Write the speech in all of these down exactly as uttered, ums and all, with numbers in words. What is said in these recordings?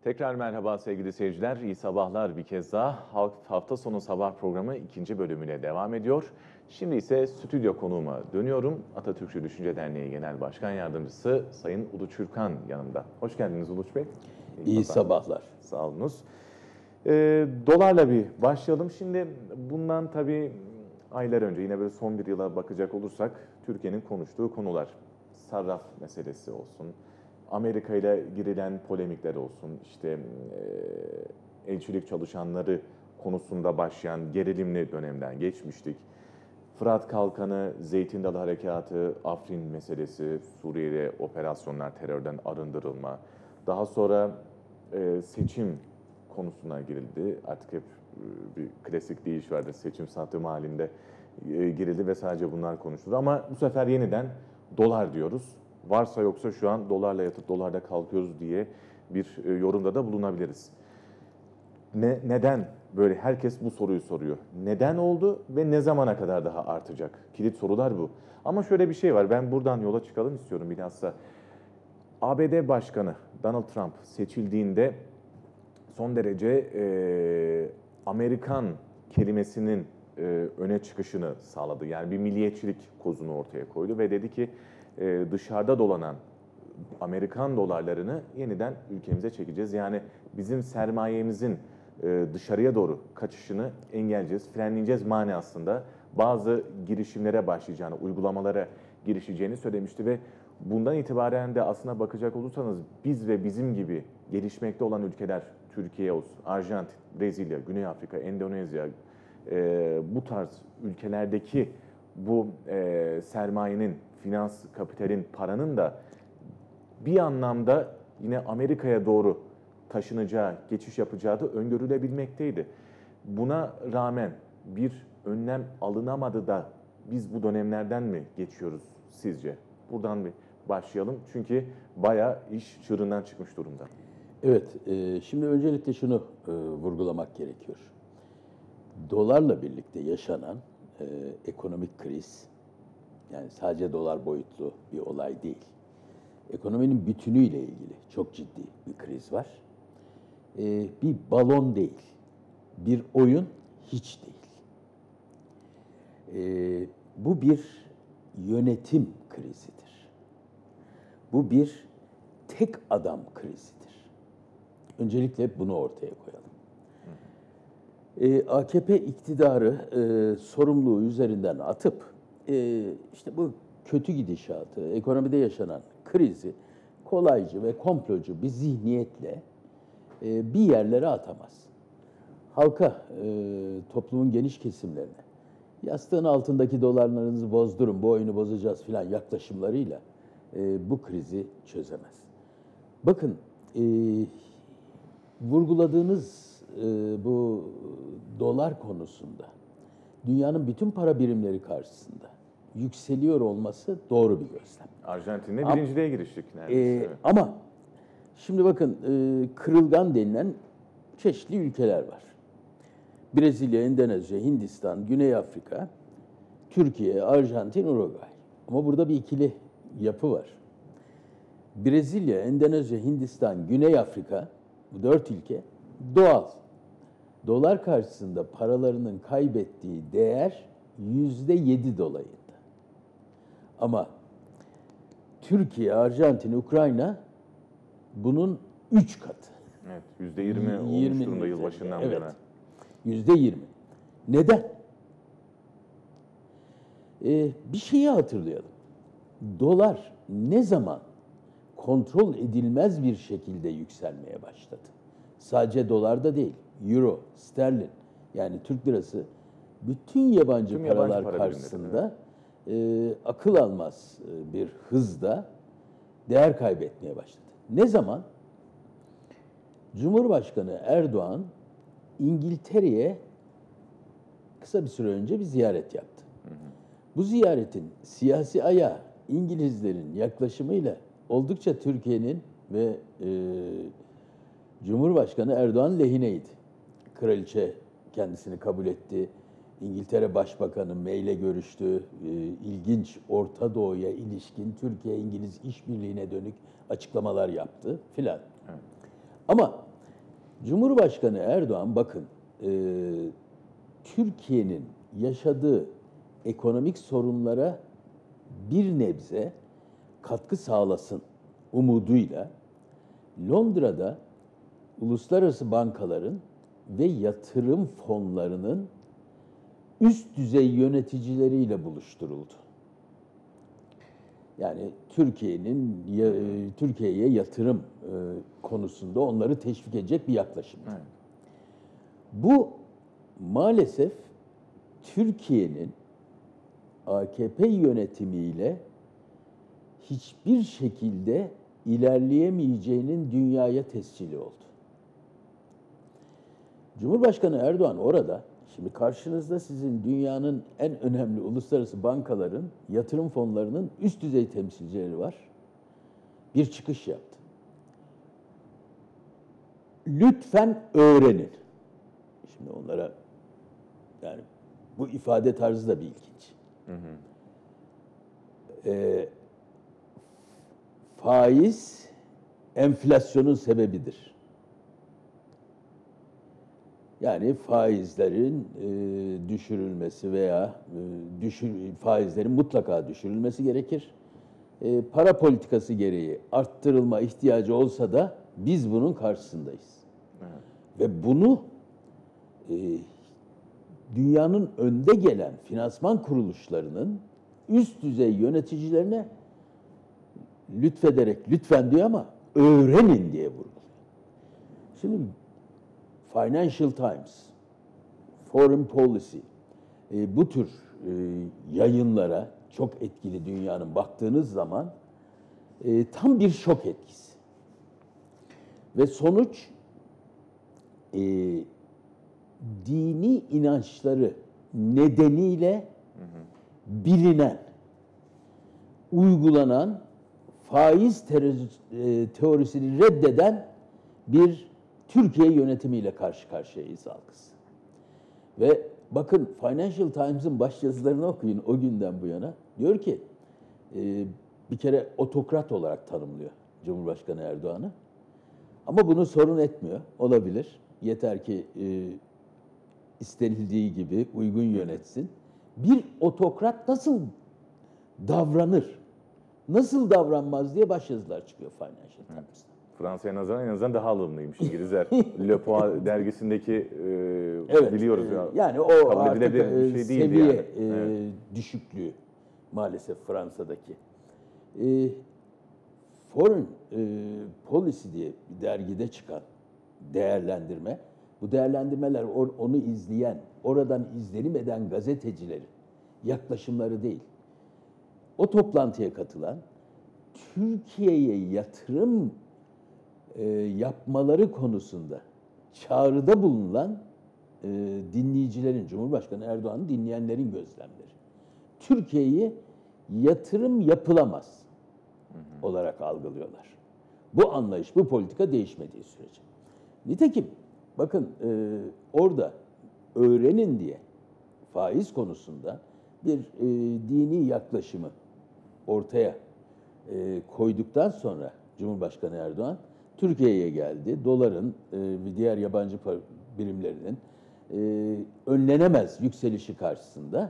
Tekrar merhaba sevgili seyirciler, iyi sabahlar bir kez daha. Hafta sonu sabah programı ikinci bölümüne devam ediyor. Şimdi ise stüdyo konuğuma dönüyorum. Atatürkçü Düşünce Derneği Genel Başkan Yardımcısı Sayın Uluç Ürkan yanımda. Hoş geldiniz Uluç Bey. İyi, iyi sabahlar. sabahlar. Sağ olunuz. Ee, dolarla bir başlayalım. Şimdi bundan tabii aylar önce yine böyle son bir yıla bakacak olursak Türkiye'nin konuştuğu konular. Sarraf meselesi olsun. Amerika ile girilen polemikler olsun, işte e, elçilik çalışanları konusunda başlayan gerilimli dönemden geçmiştik. Fırat Kalkanı, Zeytin Dalı Harekatı, Afrin meselesi, Suriye'de operasyonlar, terörden arındırılma. Daha sonra e, seçim konusuna girildi. Artık hep e, bir klasik deyiş vardır, seçim sattım halinde e, girildi ve sadece bunlar konuşuldu. Ama bu sefer yeniden dolar diyoruz. Varsa yoksa şu an dolarla yatıp dolarda kalkıyoruz diye bir yorumda da bulunabiliriz. Ne, neden böyle herkes bu soruyu soruyor? Neden oldu ve ne zamana kadar daha artacak? Kilit sorular bu. Ama şöyle bir şey var, ben buradan yola çıkalım istiyorum bilhassa. A B D Başkanı Donald Trump seçildiğinde son derece e, Amerikan kelimesinin e, öne çıkışını sağladı. Yani bir milliyetçilik kozunu ortaya koydu ve dedi ki dışarıda dolanan Amerikan dolarlarını yeniden ülkemize çekeceğiz. Yani bizim sermayemizin dışarıya doğru kaçışını engelleyeceğiz, frenleyeceğiz manasında bazı girişimlere başlayacağını, uygulamalara girişeceğini söylemişti ve bundan itibaren de aslına bakacak olursanız biz ve bizim gibi gelişmekte olan ülkeler, Türkiye olsun, Arjantin, Brezilya, Güney Afrika, Endonezya, bu tarz ülkelerdeki bu sermayenin, finans, kapitalin, paranın da bir anlamda yine Amerika'ya doğru taşınacağı, geçiş yapacağı da öngörülebilmekteydi. Buna rağmen bir önlem alınamadı da biz bu dönemlerden mi geçiyoruz sizce? Buradan bir başlayalım çünkü bayağı iş çığırından çıkmış durumda. Evet, e, şimdi öncelikle şunu e, vurgulamak gerekiyor. Dolarla birlikte yaşanan e, ekonomik kriz, yani sadece dolar boyutlu bir olay değil. Ekonominin bütünüyle ilgili çok ciddi bir kriz var. Ee, bir balon değil, bir oyun hiç değil. Ee, bu bir yönetim krizidir. Bu bir tek adam krizidir. Öncelikle bunu ortaya koyalım. Ee, A K P iktidarı e, sorumluluğu üzerinden atıp Ee, işte bu kötü gidişatı, ekonomide yaşanan krizi kolaycı ve komplocu bir zihniyetle e, bir yerlere atamaz. Halka, e, toplumun geniş kesimlerine yastığın altındaki dolarlarınızı bozdurun, bu oyunu bozacağız filan yaklaşımlarıyla e, bu krizi çözemez. Bakın, e, vurguladığınız e, bu dolar konusunda dünyanın bütün para birimleri karşısında yükseliyor olması doğru bir gözlem. Arjantin'de birinciliğe giriştik neredeyse. E, evet. Ama şimdi bakın e, kırılgan denilen çeşitli ülkeler var. Brezilya, Endonezya, Hindistan, Güney Afrika, Türkiye, Arjantin, Uruguay. Ama burada bir ikili yapı var. Brezilya, Endonezya, Hindistan, Güney Afrika, bu dört ülke doğal. Dolar karşısında paralarının kaybettiği değer yüzde yedi dolayında. Ama Türkiye, Arjantin, Ukrayna bunun üç katı. Evet, yüzde yirmi olmuş durumda yılbaşından bu evet. yana. Yüzde yirmi. Neden? Ee, bir şeyi hatırlayalım. Dolar ne zaman kontrol edilmez bir şekilde yükselmeye başladı? Sadece dolarda değil, euro, sterlin, yani Türk lirası, bütün yabancı Tüm paralar yabancı para karşısında e, akıl almaz bir hızda değer kaybetmeye başladı. Ne zaman? Cumhurbaşkanı Erdoğan İngiltere'ye kısa bir süre önce bir ziyaret yaptı. Hı hı. Bu ziyaretin siyasi ayağı İngilizlerin yaklaşımıyla oldukça Türkiye'nin ve e, Cumhurbaşkanı Erdoğan lehineydi. Kraliçe kendisini kabul etti. İngiltere Başbakanı May ile görüştü. E, ilginç Orta Doğu'ya ilişkin Türkiye-İngiliz işbirliğine dönük açıklamalar yaptı filan. Evet. Ama Cumhurbaşkanı Erdoğan bakın e, Türkiye'nin yaşadığı ekonomik sorunlara bir nebze katkı sağlasın umuduyla Londra'da uluslararası bankaların ve yatırım fonlarının üst düzey yöneticileriyle buluşturuldu. Yani Türkiye'nin Türkiye'ye yatırım konusunda onları teşvik edecek bir yaklaşım. Evet. Bu maalesef Türkiye'nin A K P yönetimiyle hiçbir şekilde ilerleyemeyeceğinin dünyaya tescili oldu. Cumhurbaşkanı Erdoğan orada, şimdi karşınızda sizin dünyanın en önemli uluslararası bankaların, yatırım fonlarının üst düzey temsilcileri var. Bir çıkış yaptı. Lütfen öğrenin. Şimdi onlara, yani bu ifade tarzı da bir ilginç. Hı hı. Ee, faiz enflasyonun sebebidir. Yani faizlerin e, düşürülmesi veya e, düşür, faizlerin mutlaka düşürülmesi gerekir. E, para politikası gereği arttırılma ihtiyacı olsa da biz bunun karşısındayız. Evet. Ve bunu e, dünyanın önde gelen finansman kuruluşlarının üst düzey yöneticilerine lütfederek, lütfen diyor ama öğrenin diye vurguluyor. Şimdi Financial Times, Foreign Policy, e, bu tür e, yayınlara çok etkili dünyanın baktığınız zaman e, tam bir şok etkisi. Ve sonuç e, dini inançları nedeniyle hı hı. bilinen, uygulanan faiz teorisini reddeden bir Türkiye yönetimiyle karşı karşıyayız algısı. Ve bakın Financial Times'ın başyazılarını okuyun o günden bu yana. Diyor ki e, bir kere otokrat olarak tanımlıyor Cumhurbaşkanı Erdoğan'ı. Ama bunu sorun etmiyor. Olabilir. Yeter ki e, istenildiği gibi uygun yönetsin. Bir otokrat nasıl davranır? Nasıl davranmaz diye başyazılar çıkıyor Financial Times'ta. Fransa'ya nazaran en azından daha alımlıymış İngilizler. Le Point dergisindeki e, evet, biliyoruz. E, ya. yani o kabul artık bir şey seviye yani. e, evet. düşüklüğü maalesef Fransa'daki. E, Foreign e, Policy diye bir dergide çıkan değerlendirme, bu değerlendirmeler or, onu izleyen, oradan izlenim eden gazetecilerin yaklaşımları değil. O toplantıya katılan, Türkiye'ye yatırım e, yapmaları konusunda çağrıda bulunan e, dinleyicilerin, Cumhurbaşkanı Erdoğan'ı dinleyenlerin gözlemleri. Türkiye'yi yatırım yapılamaz hı hı. olarak algılıyorlar. Bu anlayış, bu politika değişmediği sürece. Nitekim bakın e, orada öğrenin diye faiz konusunda bir e, dini yaklaşımı ortaya e, koyduktan sonra Cumhurbaşkanı Erdoğan Türkiye'ye geldi. Doların e, ve diğer yabancı birimlerinin e, önlenemez yükselişi karşısında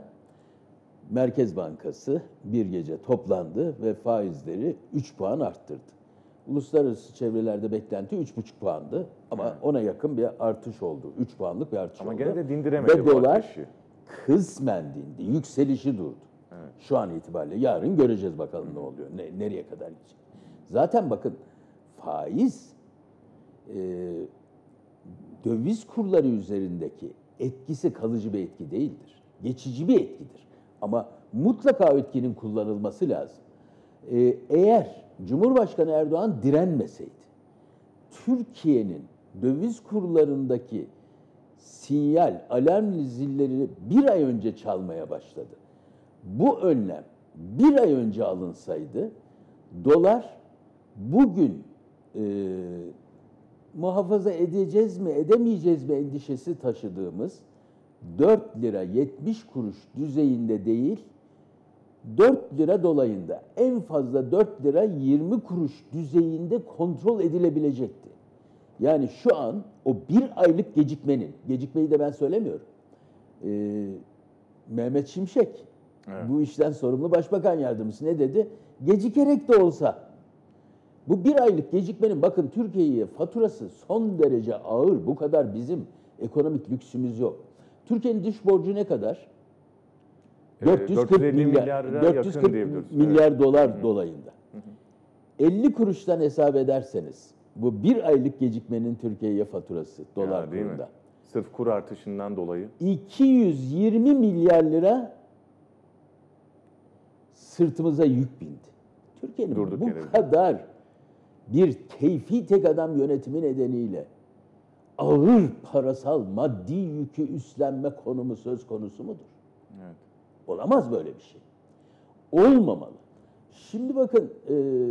Merkez Bankası bir gece toplandı ve faizleri üç puan arttırdı. Uluslararası çevrelerde beklenti üç buçuk puandı ama ona yakın bir artış oldu. üç puanlık bir artış ama oldu. Ama gene de dindiremedi ve bu dolar artışı. Kısmen dindi. Yükselişi durdu. Evet. Şu an itibariyle. Yarın göreceğiz bakalım ne oluyor. Ne, nereye kadar gidecek. Zaten bakın faiz e, döviz kurları üzerindeki etkisi kalıcı bir etki değildir. Geçici bir etkidir. Ama mutlaka etkinin kullanılması lazım. E, eğer Cumhurbaşkanı Erdoğan direnmeseydi, Türkiye'nin döviz kurlarındaki sinyal, alarm zilleri bir ay önce çalmaya başladı. Bu önlem bir ay önce alınsaydı, dolar bugün e, muhafaza edeceğiz mi, edemeyeceğiz mi endişesi taşıdığımız dört lira yetmiş kuruş düzeyinde değil, dört lira dolayında, en fazla dört lira yirmi kuruş düzeyinde kontrol edilebilecekti. Yani şu an o bir aylık gecikmenin, gecikmeyi de ben söylemiyorum. Ee, Mehmet Şimşek, Evet. bu işten sorumlu başbakan yardımcısı ne dedi? Gecikerek de olsa. Bu bir aylık gecikmenin bakın Türkiye'ye faturası son derece ağır. Bu kadar bizim ekonomik lüksümüz yok. Türkiye'nin dış borcu ne kadar? Ee, dört yüz kırk dört yüz elli milyar, milyara dört yüz yakın kırk diyebiliriz. milyar Evet. dolar dolayında. elli kuruştan hesap ederseniz bu bir aylık gecikmenin Türkiye'ye faturası dolar Ya, değil mi? kurunda. Sırf kur artışından dolayı. iki yüz yirmi milyar lira sırtımıza yük bindi. Türkiye'nin Durduk bu yere bindi. kadar bir keyfi tek adam yönetimi nedeniyle ağır parasal maddi yükü üstlenme konumu söz konusu mudur? Evet. Olamaz böyle bir şey. Olmamalı. Şimdi bakın e,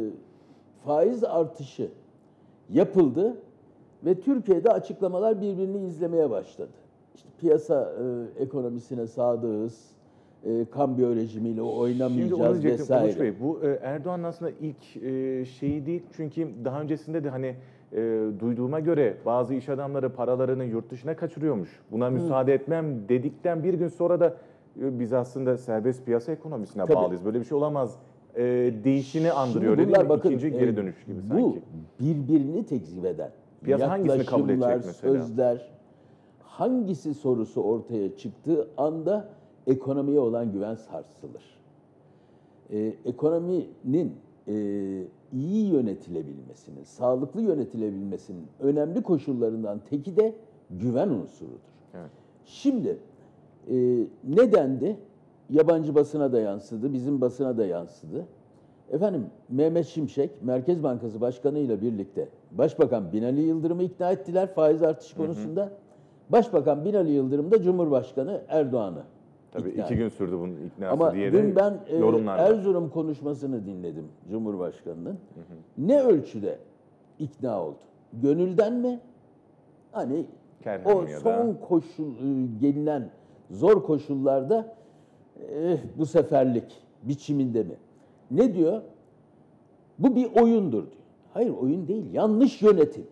faiz artışı yapıldı ve Türkiye'de açıklamalar birbirini izlemeye başladı. İşte piyasa e, ekonomisine sadığız, e, kambiyo rejimiyle Şimdi onu oynamayacağız diyecektim vesaire. Uluç Bey. Bu e, Erdoğan'ın aslında ilk e, şeyi değil. Çünkü daha öncesinde de hani e, duyduğuma göre bazı iş adamları paralarını yurt dışına kaçırıyormuş. Buna müsaade etmem dedikten bir gün sonra da e, biz aslında serbest piyasa ekonomisine Tabii. bağlıyız. Böyle bir şey olamaz. E, değişini andırıyor Şimdi değil mi? bunlar bakın, İkinci e, geri dönüş gibi bu sanki. birbirini tekzip eden Piyasa hangisini kabul edecek yaklaşımlar, mesela? sözler, hangisi sorusu ortaya çıktığı anda ekonomiye olan güven sarsılır. Ee, ekonominin e, iyi yönetilebilmesinin, sağlıklı yönetilebilmesinin önemli koşullarından teki de güven unsurudur. Evet. Şimdi e, ne dendi? Yabancı basına da yansıdı, bizim basına da yansıdı. Efendim Mehmet Şimşek, Merkez Bankası Başkanı ile birlikte Başbakan Binali Yıldırım'ı ikna ettiler faiz artışı konusunda. Başbakan Binali Yıldırım da Cumhurbaşkanı Erdoğan'ı Tabii ikna iki etti. gün sürdü bunun iknası Ama diye dün de ben e, yorumlar var. Erzurum konuşmasını dinledim Cumhurbaşkanı'nın. Ne ölçüde ikna oldu? Gönülden mi? Hani Kerhen o ya da- son koşul e, gelinen zor koşullarda eh, bu seferlik biçiminde mi? Ne diyor? Bu bir oyundur diyor. Hayır oyun değil. Yanlış yönetim.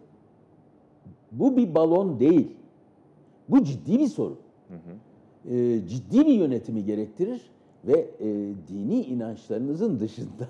Bu bir balon değil. Bu ciddi bir sorun. Hı hı. E, ciddi bir yönetimi gerektirir ve e, dini inançlarınızın dışında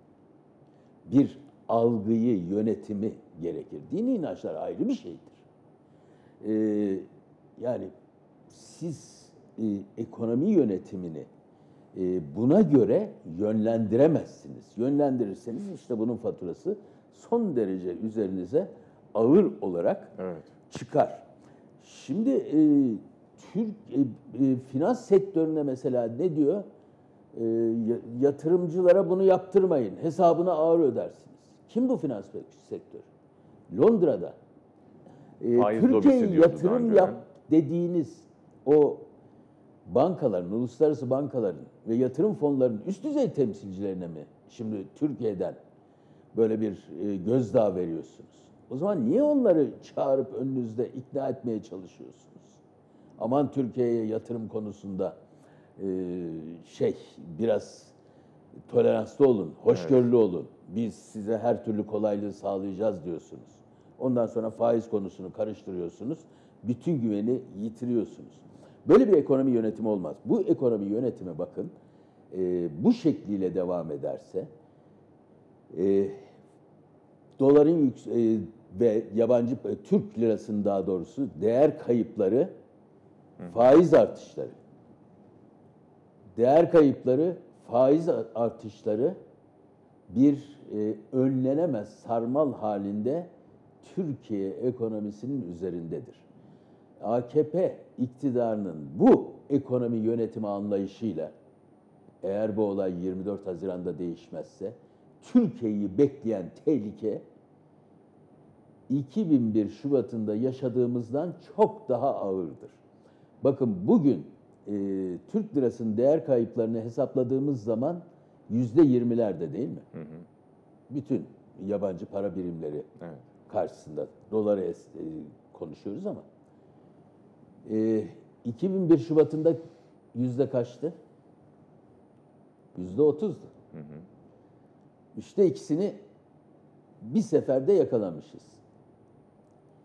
bir algıyı, yönetimi gerekir. Dini inançlar ayrı bir şeydir. E, yani siz e, ekonomi yönetimini e, buna göre yönlendiremezsiniz. Yönlendirirseniz işte bunun faturası son derece üzerinize ağır olarak Evet. çıkar. Şimdi e, Türk e, e, finans sektörüne mesela ne diyor? E, yatırımcılara bunu yaptırmayın. Hesabını ağır ödersiniz. Kim bu finans sektörü? Londra'da. E, Faiz Türkiye'ye lobisi diyordu daha yatırım önce, yap ha? dediğiniz o bankaların, uluslararası bankaların ve yatırım fonlarının üst düzey temsilcilerine mi şimdi Türkiye'den böyle bir e, gözdağı veriyorsunuz? O zaman niye onları çağırıp önünüzde ikna etmeye çalışıyorsunuz? Aman Türkiye'ye yatırım konusunda e, şey biraz toleranslı olun, hoşgörülü olun. Biz size her türlü kolaylığı sağlayacağız diyorsunuz. Ondan sonra faiz konusunu karıştırıyorsunuz. Bütün güveni yitiriyorsunuz. Böyle bir ekonomi yönetimi olmaz. Bu ekonomi yönetimi bakın e, bu şekliyle devam ederse e, doların yük, e, ve yabancı e, Türk lirasının daha doğrusu değer kayıpları, faiz artışları, değer kayıpları, faiz artışları bir e, önlenemez sarmal halinde Türkiye ekonomisinin üzerindedir. A K P iktidarının bu ekonomi yönetimi anlayışıyla eğer bu olay yirmi dört Haziran'da değişmezse Türkiye'yi bekleyen tehlike iki bin bir Şubat'ında yaşadığımızdan çok daha ağırdır. Bakın bugün e, Türk lirasının değer kayıplarını hesapladığımız zaman yüzde yirmilerde değil mi? Hı hı. Bütün yabancı para birimleri Evet. karşısında doları es, e, konuşuyoruz ama e, iki bin bir Şubat'ında yüzde kaçtı? Yüzde otuzdu. Hı hı. Üçte ikisini bir seferde yakalamışız.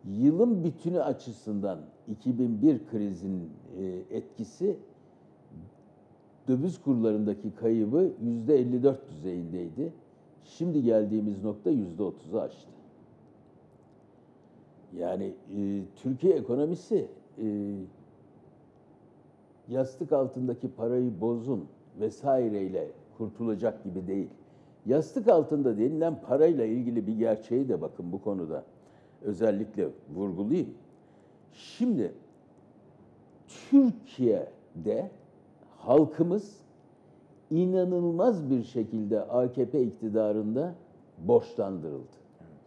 Yılın bütünü açısından iki bin bir krizin e, etkisi döviz kurlarındaki kaybı yüzde elli dört düzeyindeydi. Şimdi geldiğimiz nokta yüzde otuzu aştı. Yani e, Türkiye ekonomisi e, yastık altındaki parayı bozun vesaireyle kurtulacak gibi değil. Yastık altında denilen parayla ilgili bir gerçeği de bakın bu konuda özellikle vurgulayayım. Şimdi Türkiye'de halkımız inanılmaz bir şekilde A K P iktidarında borçlandırıldı.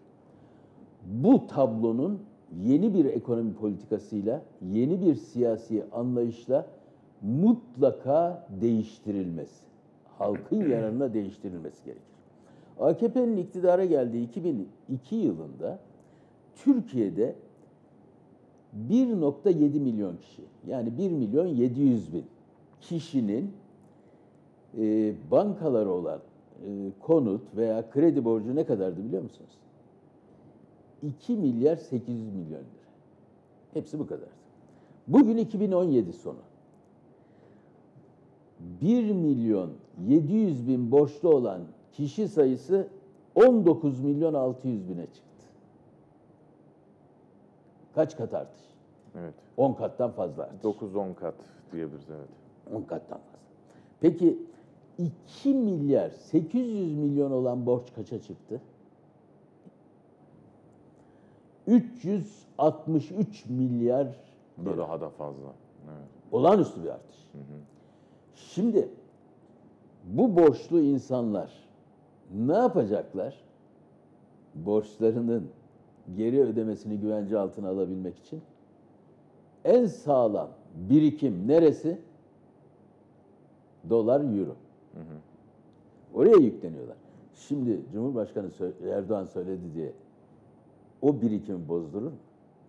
Bu tablonun yeni bir ekonomi politikasıyla, yeni bir siyasi anlayışla mutlaka değiştirilmesi, halkın yararına değiştirilmesi gerekir. A K P'nin iktidara geldiği iki bin iki yılında Türkiye'de bir nokta yedi milyon kişi, yani bir milyon yedi yüz bin kişinin e, bankalara olan e, konut veya kredi borcu ne kadardı biliyor musunuz? iki milyar sekiz yüz milyon lira. Hepsi bu kadardı. Bugün iki bin on yedi sonu. bir milyon yedi yüz bin borçlu olan kişi sayısı on dokuz milyon altı yüz bine çıktı. Kaç kat artış? Evet. on kattan fazla artış. dokuz on kat diyebiliriz, evet. on kattan fazla. Peki iki milyar sekiz yüz milyon olan borç kaça çıktı? üç yüz altmış üç milyar lira. Daha da fazla. Evet. Olağanüstü bir artış. Hı hı. Şimdi bu borçlu insanlar ne yapacaklar? Borçlarının geri ödemesini güvence altına alabilmek için en sağlam birikim neresi? Dolar, euro. Hı hı. Oraya yükleniyorlar. Şimdi Cumhurbaşkanı Erdoğan söyledi diye o birikimi bozdurur mu?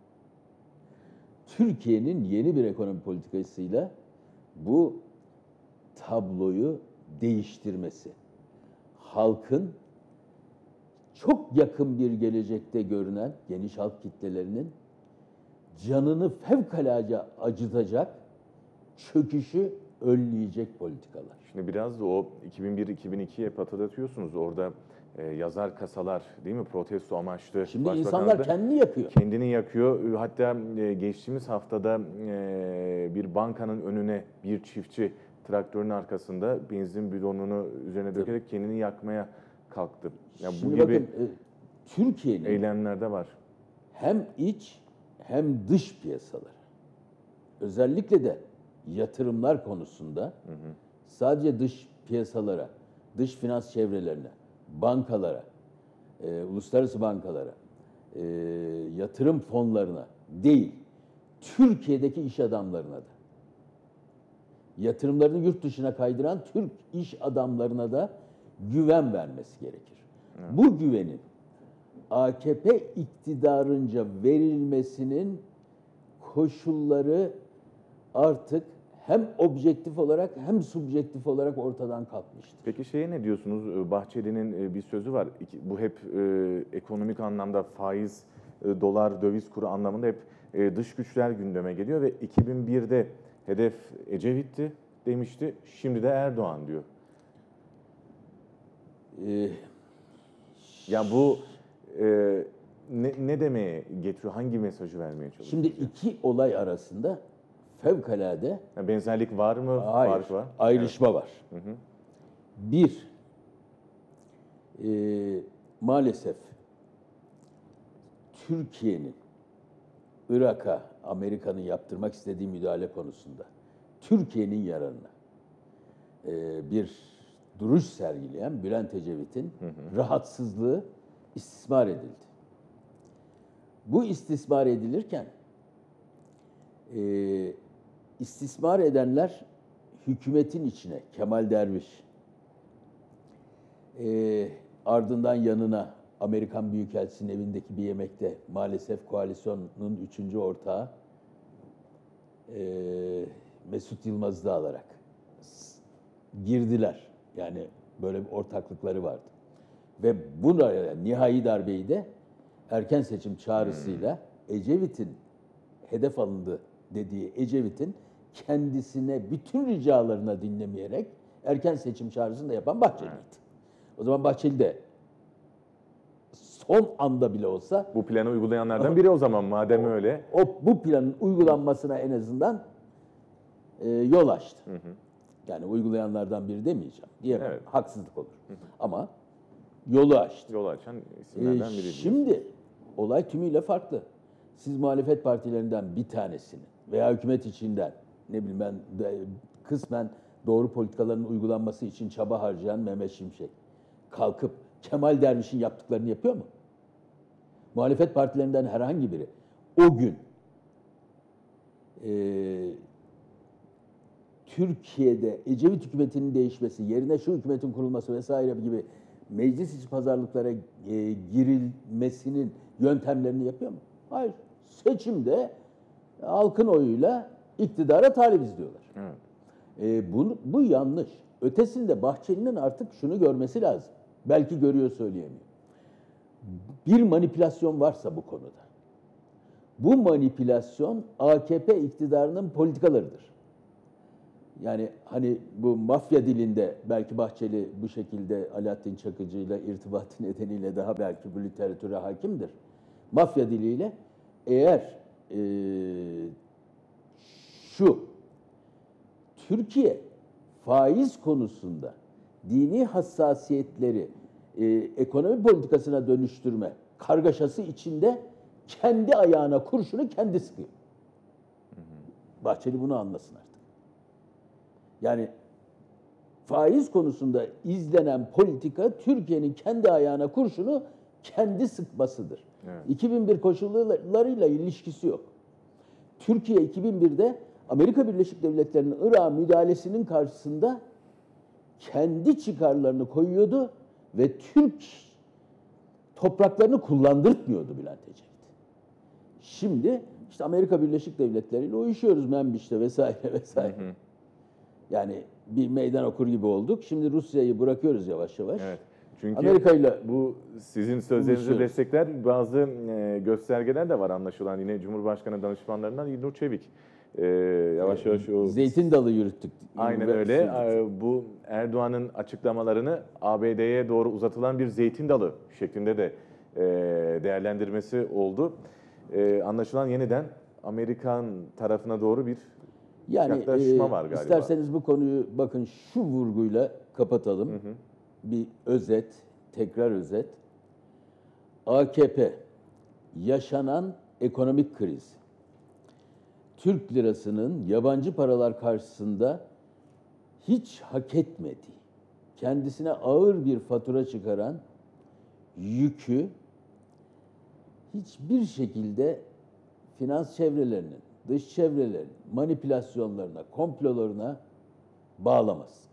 Türkiye'nin yeni bir ekonomi politikasıyla bu tabloyu değiştirmesi, halkın çok yakın bir gelecekte görünen geniş halk kitlelerinin canını fevkalade acıtacak, çöküşü önleyecek politikalar. Şimdi biraz da o iki bin bir iki bin ikiye hatırlatıyorsunuz. Orada e, yazar kasalar, değil mi? Protesto amaçlı. Şimdi insanlar kendini yakıyor. Kendini yakıyor. Hatta e, geçtiğimiz haftada e, bir bankanın önüne bir çiftçi traktörün arkasında benzin bidonunu üzerine dökerek Tabii. kendini yakmaya kalktı. Yani Şimdi bu gibi bakın, e, Türkiye'nin eylemlerde var. Hem iç hem dış piyasaları, özellikle de yatırımlar konusunda hı hı. sadece dış piyasalara, dış finans çevrelerine, bankalara, e, uluslararası bankalara, e, yatırım fonlarına değil, Türkiye'deki iş adamlarına da, yatırımlarını yurt dışına kaydıran Türk iş adamlarına da güven vermesi gerekir. Evet. Bu güvenin A K P iktidarınca verilmesinin koşulları artık hem objektif olarak hem subjektif olarak ortadan kalkmıştır. Peki şeye ne diyorsunuz? Bahçeli'nin bir sözü var. Bu hep e, ekonomik anlamda faiz, e, dolar, döviz kuru anlamında hep e, dış güçler gündeme geliyor ve iki bin birde hedef Ecevit'ti demişti. Şimdi de Erdoğan diyor. Ee, yani bu e, ne, ne demeye getiriyor? Hangi mesajı vermeye çalışıyor? Şimdi iki olay arasında fevkalade yani benzerlik var mı? Hayır, fark var. Ayrışma evet. var. Hı hı. Bir, e, maalesef Türkiye'nin Irak'a Amerika'nın yaptırmak istediği müdahale konusunda Türkiye'nin yararına e, bir duruş sergileyen Bülent Ecevit'in hı hı. rahatsızlığı istismar edildi. Bu istismar edilirken e, istismar edenler hükümetin içine, Kemal Derviş, e, ardından yanına Amerikan Büyükelçisi'nin evindeki bir yemekte maalesef koalisyonun üçüncü ortağı e, Mesut Yılmaz'ı da alarak girdiler. Yani böyle bir ortaklıkları vardı. Ve bu yani nihai darbeyi de erken seçim çağrısıyla Ecevit'in hedef alındı dediği Ecevit'in kendisine bütün ricalarına dinlemeyerek erken seçim çağrısını da yapan Bahçeli'ydi. Evet. O zaman Bahçeli de son anda bile olsa bu planı uygulayanlardan biri o zaman madem o, öyle. O bu planın uygulanmasına en azından e, yol açtı. Hı hı. Yani uygulayanlardan biri demeyeceğim. Diyemem. Evet. Haksızlık olur. Hı hı. Ama yolu açtı. Yolu açan isimlerden biri. Ee, şimdi olay tümüyle farklı. Siz muhalefet partilerinden bir tanesini veya hükümet içinden ne bileyim ben de, kısmen doğru politikaların uygulanması için çaba harcayan Mehmet Şimşek kalkıp Kemal Derviş'in yaptıklarını yapıyor mu? Muhalefet partilerinden herhangi biri o gün e, Türkiye'de Ecevit hükümetinin değişmesi, yerine şu hükümetin kurulması vesaire gibi meclis içi pazarlıklara e, girilmesinin yöntemlerini yapıyor mu? Hayır. Seçimde halkın oyuyla iktidara talibiz diyorlar. Evet. E, bu, bu yanlış. Ötesinde Bahçeli'nin artık şunu görmesi lazım. Belki görüyor, söyleyemiyor. Bir manipülasyon varsa bu konuda, bu manipülasyon A K P iktidarının politikalarıdır. Yani hani bu mafya dilinde belki Bahçeli bu şekilde Alaaddin Çakıcı ile irtibatı nedeniyle daha belki bu literatüre hakimdir. Mafya diliyle eğer e, şu Türkiye faiz konusunda dini hassasiyetleri e, ekonomi politikasına dönüştürme kargaşası içinde kendi ayağına kurşunu kendi sıkıyor. Hı hı. Bahçeli bunu anlasın artık. Yani faiz konusunda izlenen politika Türkiye'nin kendi ayağına kurşunu kendi sıkmasıdır. Evet. iki bin bir koşullarıyla ilişkisi yok. Türkiye iki bin birde Amerika Birleşik Devletleri'nin Irak'a müdahalesinin karşısında kendi çıkarlarını koyuyordu ve Türk topraklarını kullandırtmıyordu Bülent Ecevit. Şimdi işte Amerika Birleşik Devletleri ile uyuşuyoruz Menbiş'te vesaire vesaire. Hı hı. Yani bir meydan okur gibi olduk. Şimdi Rusya'yı bırakıyoruz yavaş yavaş. Evet. Çünkü Amerika ile bu sizin sözlerinizi destekler bazı e, göstergeler de var anlaşılan. Yine Cumhurbaşkanı danışmanlarından İlnur Çevik. E, yavaş yavaş o... Zeytin dalı yürüttük. Aynen öyle. E, bu Erdoğan'ın açıklamalarını A B D'ye doğru uzatılan bir zeytin dalı şeklinde de e, değerlendirmesi oldu. E, anlaşılan yeniden Amerikan tarafına doğru bir yani yaklaşma var galiba. İsterseniz bu konuyu bakın şu vurguyla kapatalım. Hı hı. Bir özet, tekrar özet. A K P yaşanan ekonomik kriz, Türk lirasının yabancı paralar karşısında hiç hak etmediği, kendisine ağır bir fatura çıkaran yükü hiçbir şekilde finans çevrelerinin, dış çevrelerin manipülasyonlarına, komplolarına bağlamaz.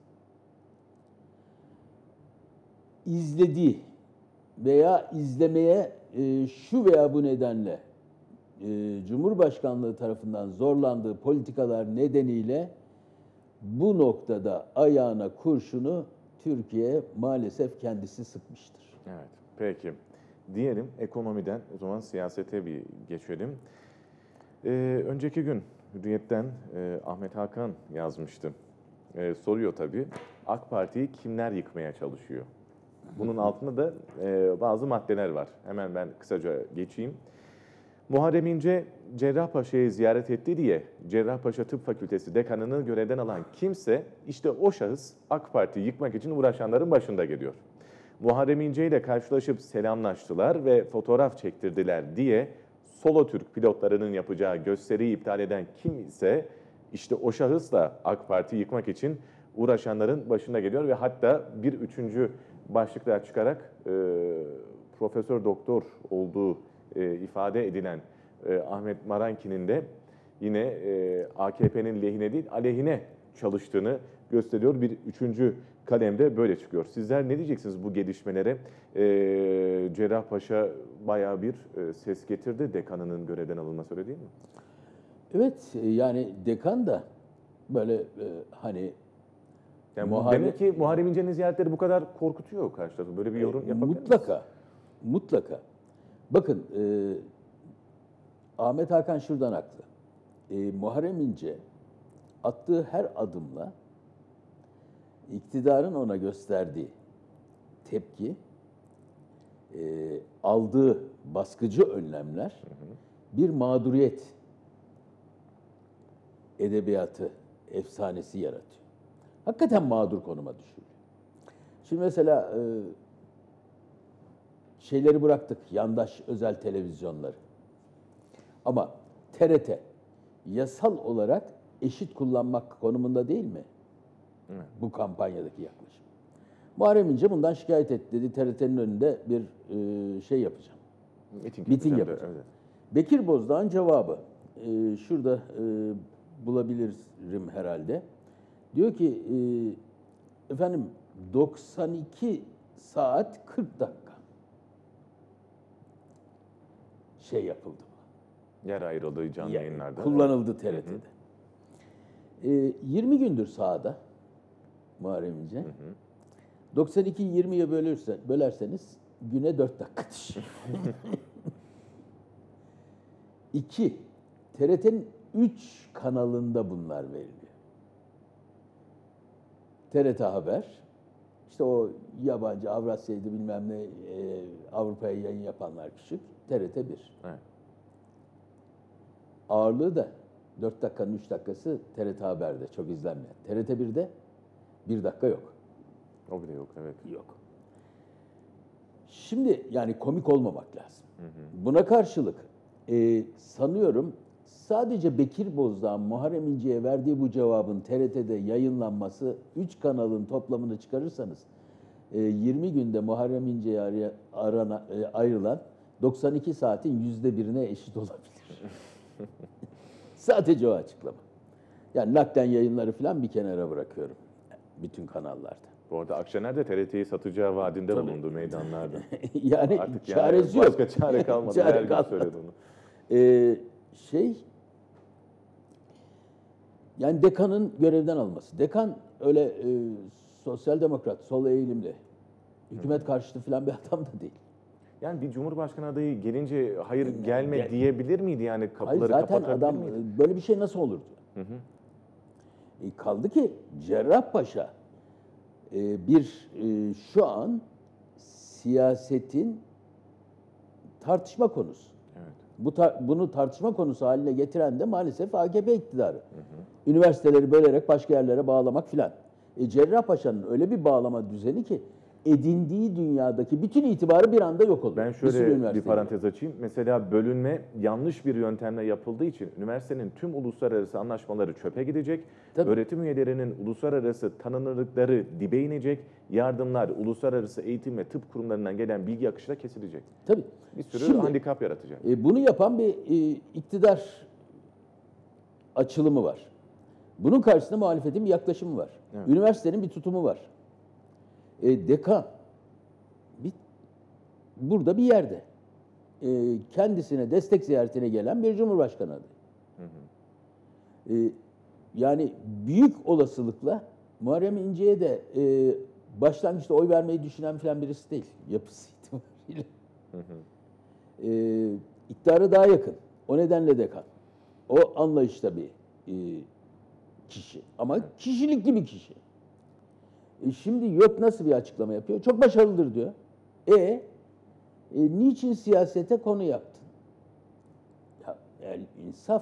İzlediği veya izlemeye e, şu veya bu nedenle e, Cumhurbaşkanlığı tarafından zorlandığı politikalar nedeniyle bu noktada ayağına kurşunu Türkiye maalesef kendisi sıkmıştır. Evet, peki. Diyelim ekonomiden o zaman siyasete bir geçelim. Ee, önceki gün Hürriyet'ten e, Ahmet Hakan yazmıştı. E, soruyor tabii, AK Parti'yi kimler yıkmaya çalışıyor? Bunun altında da e, bazı maddeler var. Hemen ben kısaca geçeyim. Muharrem İnce Cerrahpaşa'yı ziyaret etti diye Cerrahpaşa Tıp Fakültesi dekanını görevden alan kimse işte o şahıs AK Parti'yi yıkmak için uğraşanların başında geliyor. Muharrem İnce ile karşılaşıp selamlaştılar ve fotoğraf çektirdiler diye Solo Türk pilotlarının yapacağı gösteriyi iptal eden kim ise işte o şahıs da AK Parti'yi yıkmak için uğraşanların başında geliyor ve hatta bir üçüncü başlıklar çıkarak e, profesör doktor olduğu e, ifade edilen e, Ahmet Maranki'nin de yine e, A K P'nin lehine değil aleyhine çalıştığını gösteriyor. Bir üçüncü kalemde böyle çıkıyor. Sizler ne diyeceksiniz bu gelişmelere? E, Cerrahpaşa bayağı bir e, ses getirdi dekanının görevden alınması, öyle değil mi? Evet, yani dekan da böyle e, hani yani Muharrem... Demek ki Muharrem İnce'nin ziyaretleri bu kadar korkutuyor karşı tarafı. Böyle bir yorum yapabilir misiniz? Mutlaka, mutlaka. Bakın, e, Ahmet Hakan şuradan haklı. E, Muharrem İnce attığı her adımla iktidarın ona gösterdiği tepki, e, aldığı baskıcı önlemler hı hı. bir mağduriyet edebiyatı efsanesi yaratıyor. Hakikaten mağdur konuma düşürüyor. Şimdi mesela e, şeyleri bıraktık, yandaş özel televizyonları. Ama T R T yasal olarak eşit kullanmak konumunda değil mi? Evet. Bu kampanyadaki yaklaşım. Muharrem İnce bundan şikayet etti dedi. T R T'nin önünde bir e, şey yapacağım. Miting, Miting yapacağım. Da, evet. Bekir Bozdağ'ın cevabı. E, şurada e, bulabilirim herhalde. Diyor ki e, efendim doksan iki saat kırk dakika şey yapıldı. Yer ayrıldığı canlı yani, yayınlarda. Kullanıldı evet. T R T'de. Hı hı. E, yirmi gündür sahada Muharrem İnce. Hı hı. doksan ikiyi yirmiye bölürse, bölerseniz güne dört dakika düşüyor. İki, T R T'nin üç kanalında bunlar veriliyor. T R T Haber, işte o yabancı Avrasya'ydı bilmem ne, e, Avrupa'ya yayın yapanlar küçük, T R T bir. Evet. Ağırlığı da dört dakikanın üç dakikası T R T Haber'de çok izlenmeyen. T R T birde bir dakika yok. O bile yok, evet. Yok. Şimdi yani komik olmamak lazım. Hı hı. Buna karşılık e, sanıyorum sadece Bekir Bozdağ'ın Muharrem İnce'ye verdiği bu cevabın T R T'de yayınlanması, üç kanalın toplamını çıkarırsanız e, yirmi günde Muharrem İnce'ye arana, e, ayrılan doksan iki saatin yüzde birine eşit olabilir. Sadece o açıklama. Yani naklen yayınları falan bir kenara bırakıyorum. Bütün kanallarda. Bu arada Akşener de T R T'yi satacağı vaadinde Tabii. bulundu meydanlarda. yani artık çaresi yani yok. Başka çare kalmadı. çare Her gün kalmadı. söyledi onu. Ee, şey, yani dekanın görevden alması. Dekan öyle e, sosyal demokrat, sol eğilimli, hükümet Hı. karşıtı falan bir adam da değil. Yani bir cumhurbaşkanı adayı gelince hayır gelme Gel. diyebilir miydi yani kapıları hayır, zaten kapatabilir adam miydi? Böyle bir şey nasıl olurdu? Hı hı. E, kaldı ki Cerrahpaşa e, bir e, şu an siyasetin tartışma konusu. Evet. Bu tar- bunu tartışma konusu haline getiren de maalesef A K P iktidarı. Hı hı. Üniversiteleri bölerek başka yerlere bağlamak filan. E, Cerrahpaşa'nın öyle bir bağlama düzeni ki edindiği dünyadaki bütün itibarı bir anda yok oluyor. Ben şöyle bir, bir parantez açayım. Mesela bölünme yanlış bir yöntemle yapıldığı için üniversitenin tüm uluslararası anlaşmaları çöpe gidecek. Tabii. Öğretim üyelerinin uluslararası tanınırlıkları dibe inecek. Yardımlar uluslararası eğitim ve tıp kurumlarından gelen bilgi akışı da kesilecek. Tabii. Bir sürü Şimdi, handikap yaratacak. E, bunu yapan bir e, iktidar açılımı var. Bunun karşısında muhalefetin bir yaklaşımı var. Evet. Üniversitenin bir tutumu var. E, dekan bir, burada bir yerde e, kendisine destek ziyaretine gelen bir cumhurbaşkanı adayı. Hı hı. E, yani büyük olasılıkla Muharrem İnce'ye de e, başlangıçta oy vermeyi düşünen falan birisi değil. Yapısı itibariyle. Hı hı. E, iktidara daha yakın. O nedenle dekan. O anlayışta bir e, kişi. Ama evet. kişilikli bir kişi. E şimdi yok nasıl bir açıklama yapıyor? Çok başarılıdır diyor. E, e niçin siyasete konu yaptın? Ya, yani insaf.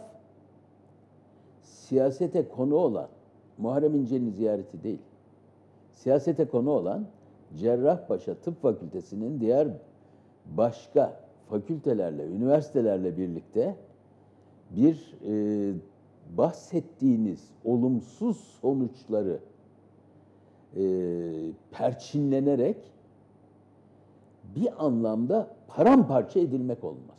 Siyasete konu olan Muharrem İnce'nin ziyareti değil. Siyasete konu olan Cerrahpaşa Tıp Fakültesi'nin diğer başka fakültelerle, üniversitelerle birlikte bir e, bahsettiğiniz olumsuz sonuçları e, perçinlenerek bir anlamda paramparça edilmek olmaz.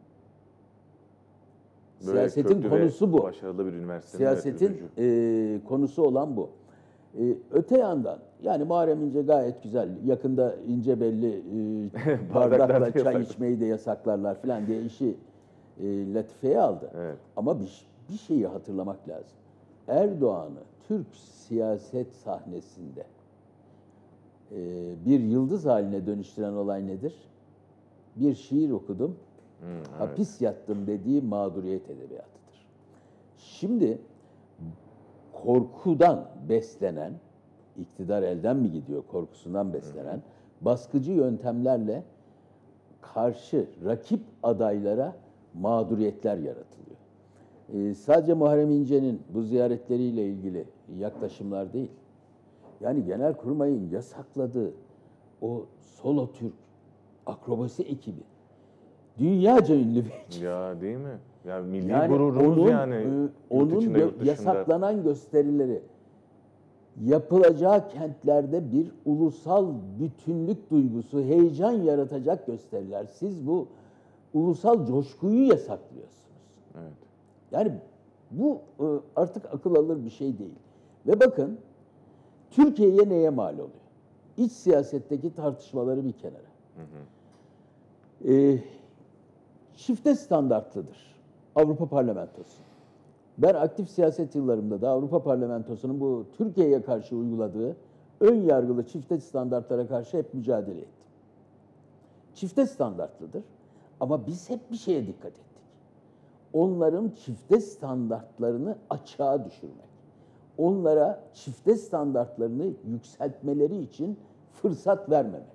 Böyle siyasetin konusu bu. Başarılı bir üniversite. Siyasetin e, konusu olan bu. E, öte yandan yani Muharrem İnce gayet güzel. Yakında ince belli e, bardakla çay içmeyi de yasaklarlar falan diye işi e, latifeye aldı. Evet. Ama bir, bir şeyi hatırlamak lazım. Erdoğan'ı Türk siyaset sahnesinde e, bir yıldız haline dönüştüren olay nedir? Bir şiir okudum. evet. Hapis yattım dediği mağduriyet edebiyatıdır. Şimdi korkudan beslenen, iktidar elden mi gidiyor korkusundan beslenen baskıcı yöntemlerle karşı rakip adaylara mağduriyetler yaratılıyor. Ee, sadece Muharrem İnce'nin bu ziyaretleriyle ilgili yaklaşımlar değil. Yani Genelkurmay'ın yasakladığı o Solo Türk akrobasi ekibi dünyaca ünlü bir ekip. Ya değil mi? Ya milli Yani gururumuz onun, yani. e, Yurt onun içinde, gö- yurt dışında. yasaklanan gösterileri yapılacağı kentlerde bir ulusal bütünlük duygusu, heyecan yaratacak gösteriler. Siz bu ulusal coşkuyu yasaklıyorsunuz. Evet. Yani bu e, artık akıl alır bir şey değil. Ve bakın Türkiye'ye neye mal oluyor? İç siyasetteki tartışmaları bir kenara. Hı hı. E, çifte standartlıdır Avrupa Parlamentosu. Ben aktif siyaset yıllarımda da Avrupa Parlamentosu'nun bu Türkiye'ye karşı uyguladığı ön yargılı çifte standartlara karşı hep mücadele ettim. Çifte standartlıdır ama biz hep bir şeye dikkat ettik. Onların çifte standartlarını açığa düşürmek. Onlara çifte standartlarını yükseltmeleri için fırsat vermemek.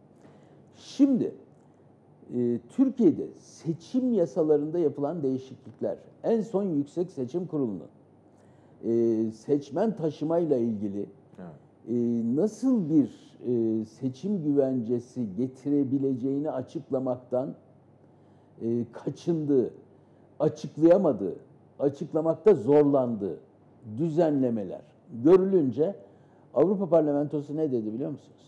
Şimdi e, Türkiye'de seçim yasalarında yapılan değişiklikler, en son Yüksek Seçim Kurulu'nun e, seçmen taşımayla ilgili Evet. e, nasıl bir e, seçim güvencesi getirebileceğini açıklamaktan e, kaçındığı, açıklayamadığı, açıklamakta zorlandığı düzenlemeler görülünce Avrupa Parlamentosu ne dedi biliyor musunuz?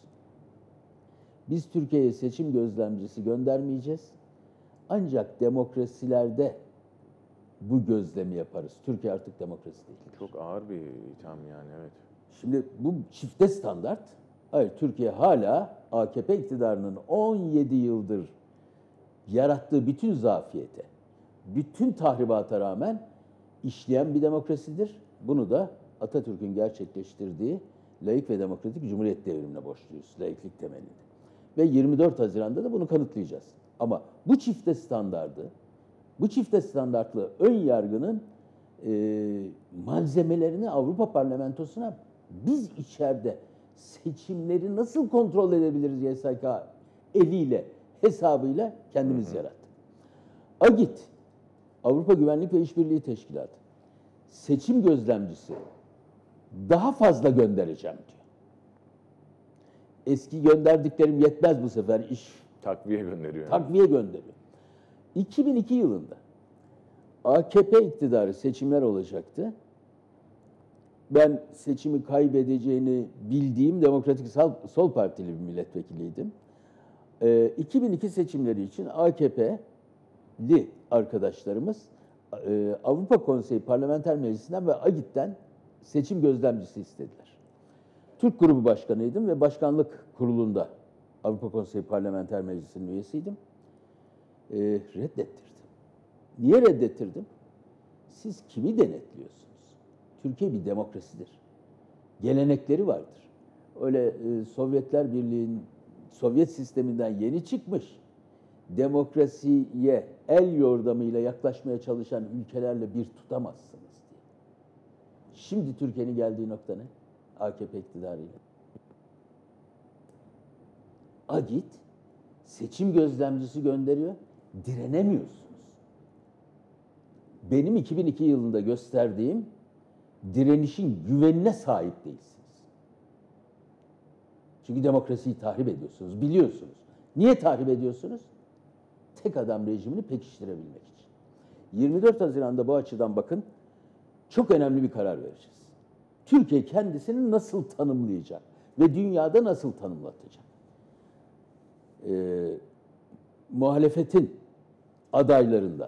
Biz Türkiye'ye seçim gözlemcisi göndermeyeceğiz. Ancak demokrasilerde bu gözlemi yaparız. Türkiye artık demokrasi değil. Çok ağır bir itham yani, evet. Şimdi bu çifte standart, hayır Türkiye hala A K P iktidarının on yedi yıldır yarattığı bütün zafiyete, bütün tahribata rağmen işleyen bir demokrasidir. Bunu da Atatürk'ün gerçekleştirdiği laik ve demokratik cumhuriyet devrimine borçluyuz, laiklik temelinde. Ve yirmi dört Haziran'da da bunu kanıtlayacağız. Ama bu çifte standardı, bu çifte standartlı ön yargının e, malzemelerini Avrupa Parlamentosu'na biz içeride seçimleri nasıl kontrol edebiliriz Y S K eliyle, hesabıyla kendimiz yarattık. AGİT, Avrupa Güvenlik ve İşbirliği Teşkilatı, seçim gözlemcisi daha fazla göndereceğim diyor. Eski gönderdiklerim yetmez bu sefer, iş Takviye gönderiyor. Yani. takviye gönderiyor. iki bin iki yılında A K P iktidarı seçimler olacaktı. Ben seçimi kaybedeceğini bildiğim Demokratik Sol, Sol Partili bir milletvekiliydim. Ee, iki bin iki seçimleri için A K P'li arkadaşlarımız e, Avrupa Konseyi Parlamenter Meclisi'nden ve AGİT'ten seçim gözlemcisi istediler. Türk Grubu Başkanıydım ve Başkanlık Kurulu'nda Avrupa Konseyi Parlamenter Meclisi'nin üyesiydim. E, reddettirdim. Niye reddettirdim? Siz kimi denetliyorsunuz? Türkiye bir demokrasidir. Gelenekleri vardır. Öyle e, Sovyetler Birliği'nin Sovyet sisteminden yeni çıkmış, demokrasiye el yordamıyla yaklaşmaya çalışan ülkelerle bir tutamazsınız diye. Şimdi Türkiye'nin geldiği nokta ne? A K P iktidarıyla. AGİT seçim gözlemcisi gönderiyor, direnemiyorsunuz. Benim iki bin iki yılında gösterdiğim direnişin güvenine sahip değilsiniz. Çünkü demokrasiyi tahrip ediyorsunuz, biliyorsunuz. Niye tahrip ediyorsunuz? Tek adam rejimini pekiştirebilmek için. yirmi dört Haziran'da bu açıdan bakın, çok önemli bir karar vereceğiz. Türkiye kendisini nasıl tanımlayacak ve dünyada nasıl tanımlatacak? Ee, muhalefetin adaylarından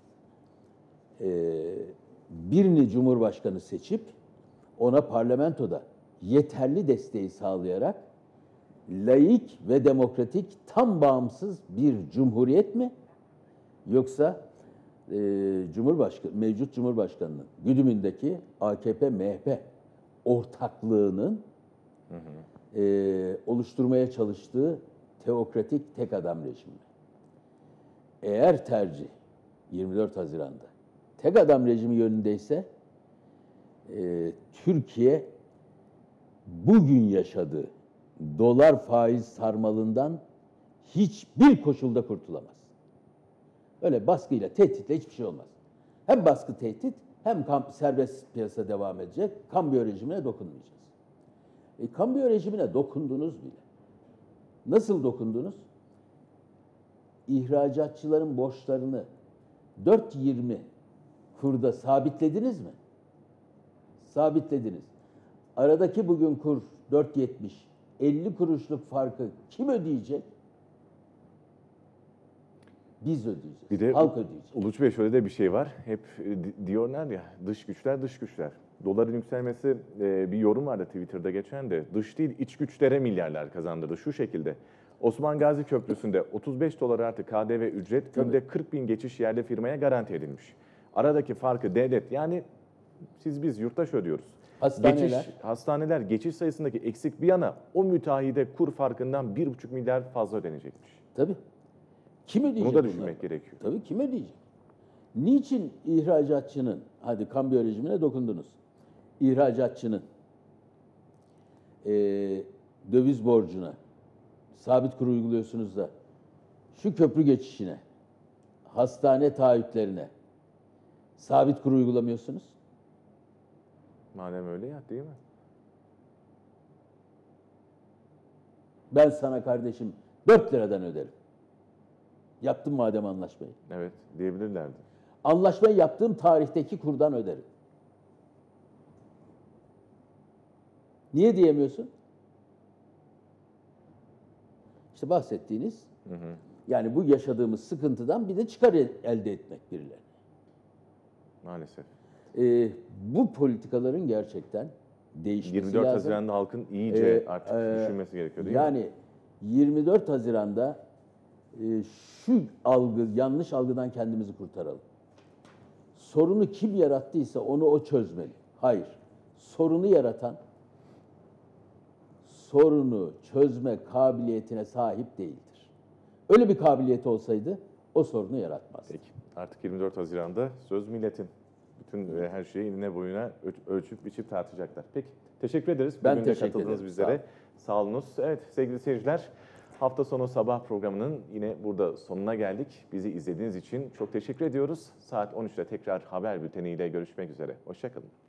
e, birini Cumhurbaşkanı seçip ona parlamentoda yeterli desteği sağlayarak laik ve demokratik tam bağımsız bir cumhuriyet mi? Yoksa e, Cumhurbaşkanı, mevcut Cumhurbaşkanı'nın güdümündeki A K P M H P ortaklığının hı hı. E, oluşturmaya çalıştığı teokratik tek adam rejimi. eğer tercih yirmi dört Haziran'da tek adam rejimi yönündeyse e, Türkiye bugün yaşadığı dolar faiz sarmalından hiçbir koşulda kurtulamaz. Öyle baskıyla, tehditle hiçbir şey olmaz. Hem baskı tehdit hem kamp, serbest piyasa devam edecek. Kambiyo rejimine dokunmayacağız. E, kambiyo rejimine dokundunuz bile. Nasıl dokundunuz? İhracatçıların borçlarını dört yirmi kurda sabitlediniz mi? Sabitlediniz. Aradaki bugün kur dört yetmiş. elli kuruşluk farkı kim ödeyecek? Biz ödeyeceğiz. Bir de Halk ödeyecek. Uluç Bey şöyle de bir şey var. Hep e, diyorlar ya dış güçler dış güçler. Doların yükselmesi e, bir yorum vardı Twitter'da geçen de. Dış değil iç güçlere milyarlar kazandırdı şu şekilde. Osman Gazi Köprüsü'nde otuz beş dolar artı K D V ücret günde kırk bin geçiş yerli firmaya garanti edilmiş. Aradaki farkı devlet yani siz biz yurttaş ödüyoruz. Hastaneler. Geçiş, hastaneler geçiş sayısındaki eksik bir yana o müteahhide kur farkından bir buçuk milyar fazla ödenecekmiş. Tabii. Kim ödeyecek Bunu da bunları? düşünmek gerekiyor. Tabii kim ödeyecek? Niçin ihracatçının, hadi kambiyo rejimine dokundunuz, ihracatçının e, döviz borcuna sabit kur uyguluyorsunuz da şu köprü geçişine, hastane taahhütlerine sabit kur uygulamıyorsunuz? Madem öyle ya değil mi? Ben sana kardeşim dört liradan öderim. Yaptım madem anlaşmayı. Evet diyebilirlerdi. Anlaşmayı yaptığım tarihteki kurdan öderim. Niye diyemiyorsun? İşte bahsettiğiniz, Hı hı. yani bu yaşadığımız sıkıntıdan bir de çıkar el- elde etmek birilerine. Maalesef. Ee, bu politikaların gerçekten değişmesi yirmi dört lazım. Haziran'da halkın iyice Ee, artık e, düşünmesi gerekiyor değil mi? Yani yirmi dört Haziran'da e, şu algı, yanlış algıdan kendimizi kurtaralım. Sorunu kim yarattıysa onu o çözmeli. Hayır. Sorunu yaratan sorunu çözme kabiliyetine sahip değildir. Öyle bir kabiliyeti olsaydı o sorunu yaratmazdı. Peki. Artık yirmi dört Haziran'da söz milletin. Bütün e, her şeyi enine boyuna ö- ölçüp biçip tartacaklar. Peki. Teşekkür ederiz. Ben Bugün de teşekkür katıldınız ederim. bizlere. Sağ olunuz. Evet sevgili seyirciler. Hafta sonu sabah programının yine burada sonuna geldik. Bizi izlediğiniz için çok teşekkür ediyoruz. Saat on üçte tekrar haber bülteniyle görüşmek üzere. Hoşça kalın.